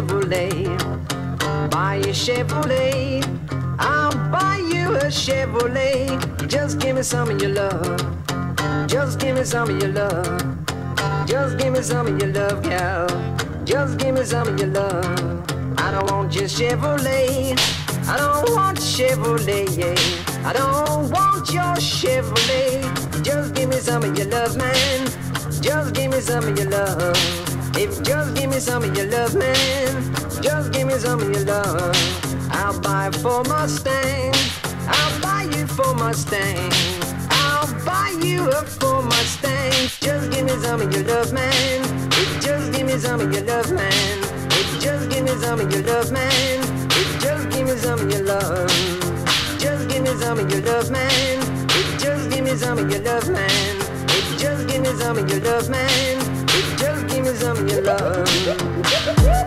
Chevrolet. Buy a Chevrolet. I'll buy you a Chevrolet. Just give me some of your love. Just give me some of your love. Just give me some of your love, gal. Just give me some of your love. I don't want your Chevrolet. I don't want Chevrolet, yeah. I don't want your Chevrolet. Just give me some of your love, man. Just give me some of your love. If just give me some of your love, man. Just give me some of your love. I'll buy for Mustang. I'll buy you for Mustang. I'll buy you a Ford Mustang. Just give me some of your love, man. If just give me some of your love, man. If just give me some of your love, man. If just give me some of your love. Just give me some of your love, man. If just give me some of your love, man. If just give me some of your love, man. If just give me some of your love.